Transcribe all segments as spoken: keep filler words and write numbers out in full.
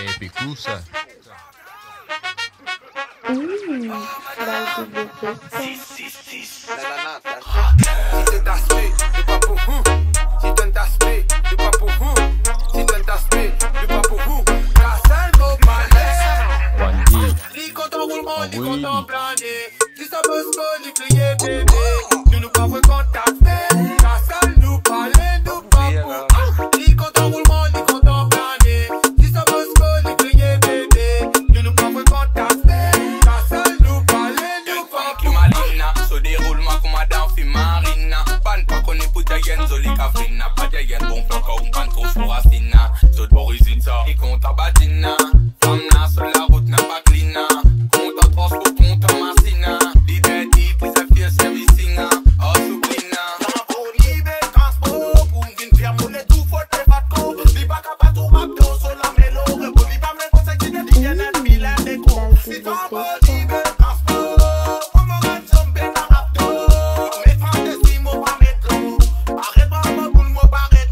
Epicusa. Mmh, balde de festa. Si te taspe, du pas pour vous. Si te taspe, du pas pour vous. Si te taspe, du pas pour vous. Casal go palais. Wandi. Li content roulement, li Oui. content plané. Si ça bosse go, li crier bébé. Nous nous pas contacter. Casal nous parler, nous pas pour. Li content roulement, li content plané. Si ça bosse go, li crier bébé. Nous nous pas contacter. Casal nous parler, nous pas pour. Malina, so déroulement comme madame fi marina. Pan pa kone puta yen zoli kafrina. Pa de yen bon floka un panto sur asina. So d'orisita, i konta badina. Famna sur la route n'a pas clina. Konta transport, konta masina. Liberty, plus à fier servicina. Oh sublina. Dans pour libre transport, pour une faire monnaie tout faut te battre. Li pas capable tout rapto sur la mélo. Pour li pas me conseiller de dire net mille déco. Si t'en veux libre transport, on me rend zombie dans rapto. Mais fantaisie mo pas mettre. Arrête pas moi pour moi barrette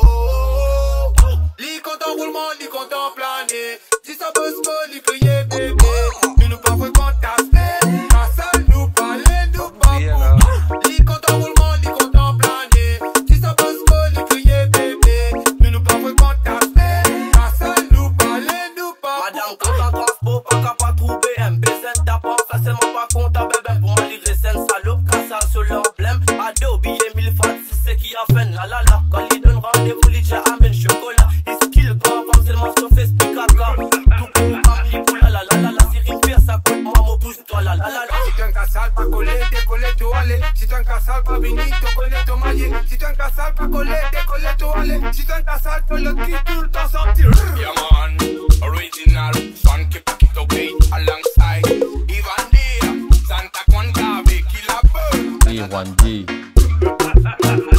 mo. Li content roulement, li content plané. Si ça bosse pas, li crier bébé. Nous nous pas contacter. La salle nous parler, nous pas pour. Li content roulement, li content plané. Si ça bosse pas, li crier bébé. Nous nous pas contacter. La salle nous parler, nous pas pour. Madame content transport, pas capable trouver un baiser d'abord, facilement pas content bébé pour moi livrer c'est une salope, cassage sur l'emblème. Ado, billet mille francs, c'est ce qui a fait la la la. Quand il donne rendez-vous, il déjà amène chocolat. Il skill pas, comme c'est le morceau fait spicaka. Tout pour comme il pour la la la la la. Si rien fait, ça coûte moi, mon pouce toi la la la la. Si t'es un cassal, pas collé, décollé, tout aller. Si t'es un cassal, pas venu, te connais, te mailler. Si t'es un cassal, pas collé, décollé, tout aller. Si t'es un cassal, te le cul tout le temps sortir. Yeah man, original, son qui pack it okay, alongside Ivan Dia, Santa Conta, Killer Bird. Et Wandi.